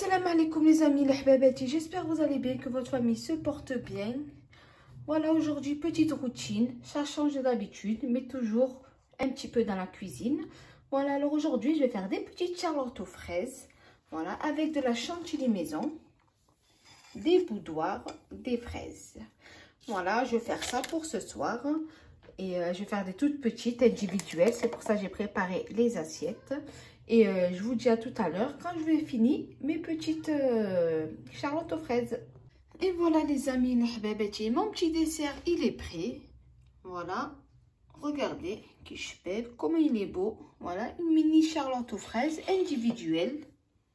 Assalamu alaikum les amis, les hababati, j'espère que vous allez bien, que votre famille se porte bien. Voilà, aujourd'hui, petite routine, ça change d'habitude, mais toujours un petit peu dans la cuisine. Voilà, alors aujourd'hui, je vais faire des petites charlottes aux fraises, voilà, avec de la chantilly maison, des boudoirs, des fraises. Voilà, je vais faire ça pour ce soir. Et je vais faire des toutes petites individuelles, c'est pour ça que j'ai préparé les assiettes. Et je vous dis à tout à l'heure quand je vais finir mes petites charlottes aux fraises. Et voilà les amis, mon petit dessert il est prêt. Voilà, regardez comment il est beau. Voilà, une mini charlotte aux fraises individuelle.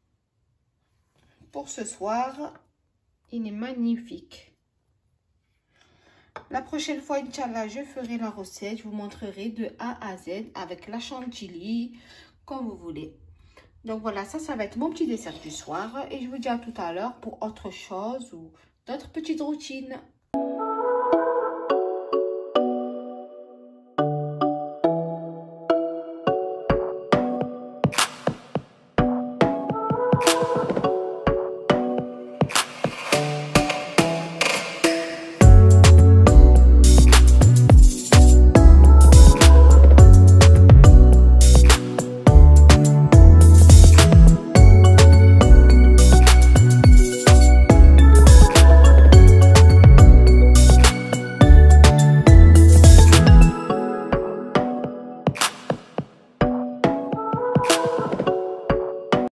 Pour ce soir, il est magnifique. La prochaine fois, Inch'Allah, je ferai la recette. Je vous montrerai de A à Z avec la chantilly, comme vous voulez. Donc voilà, ça va être mon petit dessert du soir. Et je vous dis à tout à l'heure pour autre chose ou d'autres petites routines.